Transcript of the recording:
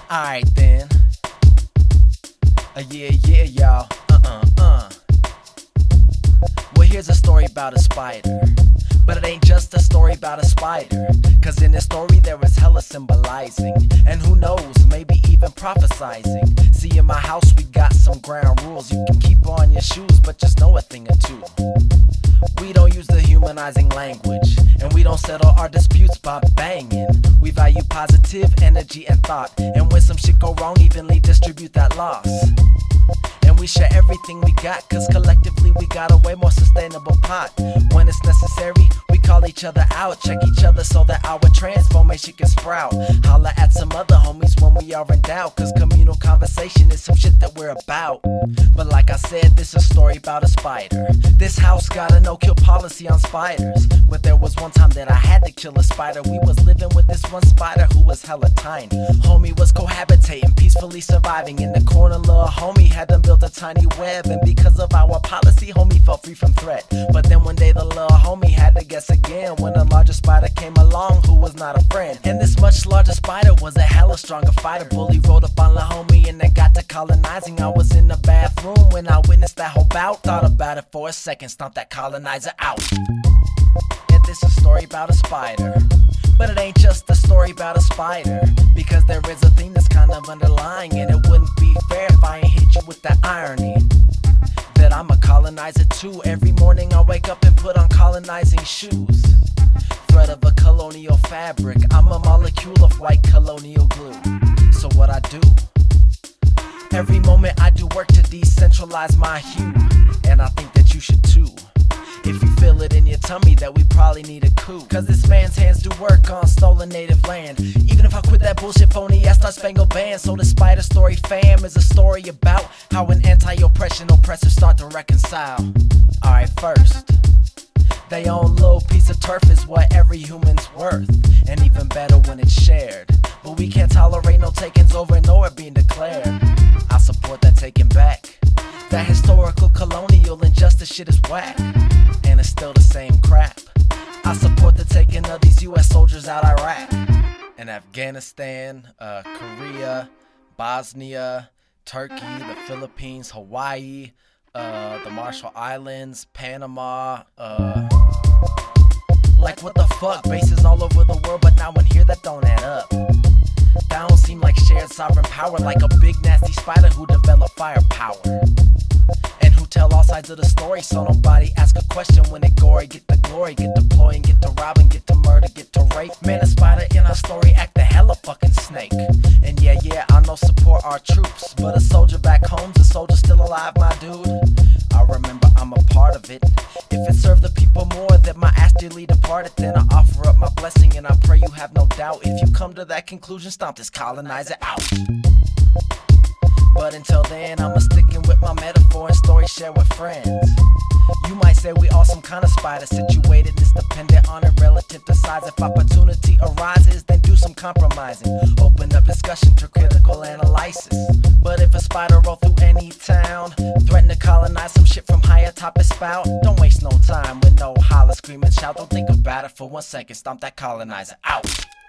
Alright then. Yeah, y'all. Well, here's a story about a spider. But it ain't just a story about a spider, cause in this story there is hella symbolizing, and who knows, maybe even prophesizing. See, in my house we got some ground rules. You can keep on your shoes, but just know a thing or two. We don't use the humanizing language, and we don't settle our disputes by banging. We value positive energy and thought, and when some shit go wrong, evenly distribute that loss. And we share everything we got, cause collectively we got a way more sustainable pot. When it's necessary, we call each other out, check each other so that our transformation can sprout. Holla at some other homies when we are in doubt, cause communal conversation is some shit that we're about. But like I said, this is a story about a spider. This house got a no-kill policy on spiders, but there was one time that I had to kill a spider. We was living with this one spider who was hella tiny. Homie was cohabitating, peacefully surviving. In the corner, little homie had them built a tiny web, and because of our policy, homie felt free from threat. But then one day the little homie had to guess again, when a larger spider came along who was not a friend. And this much larger spider was a hella stronger fighter. Bully rolled up on the homie and then got to colonizing. I was in the bathroom when I witnessed that whole bout. Thought about it for a second, stomped that colonizer out. And this is a story about a spider, but it ain't just a story about a spider, because there is a theme that's kind of underlying, and it wouldn't be fair if I ain't hit you with that irony that I'm a colonizer too. Every morning I wake up and put on colonizing shoes, thread of a colonial fabric. I'm a molecule of white colonial glue. So what I do, every moment I do work to decentralize my hue, and I think that you should too. If you feel it in your tummy that we probably need a coup, cause this man's hands do work on stolen native land. Even if I quit that bullshit phony ass Star Spangled Band. So the Spider Story fam is a story about how an anti-oppression oppressors start to reconcile. Alright, first, they own little piece of turf is what every human's worth, and even better when it's shared. But we can't tolerate no takings over and nowhere being declared. I support that taking back. That historical colonial injustice shit is whack, and it's still the same crap. I support the taking of these US soldiers out Iraq and Afghanistan, Korea, Bosnia, Turkey, the Philippines, Hawaii, the Marshall Islands, Panama. Like what the fuck, bases all over the world, but now in here that don't add up. That don't seem like shared sovereign power, like a big nasty spider who developed firepower, and who tell all sides of the story, so nobody ask a question when it gory. Get the glory, get deploying, get to robbing, get to murder, get to rape. Man, a spider in our story act a hella fucking snake. And yeah, I know support our troops, but a soldier back home's a soldier still alive, my dude. I remember I'm a part of it. If it served the people more that my ass dearly departed, then I offer up my blessing and I pray you have no doubt. If you come to that conclusion, stomp this colonizer out. But until then, I'm sticking with my metaphor and story share with friends. You might say we all some kind of spider situated, it's dependent on it relative to size. If opportunity arises, then do some compromising. Open up discussion to critical analysis. But if a spider roll through any town, threaten to colonize some shit from high atop its spout, don't waste no time with no holler, scream and shout. Don't think about it for 1 second, stomp that colonizer out.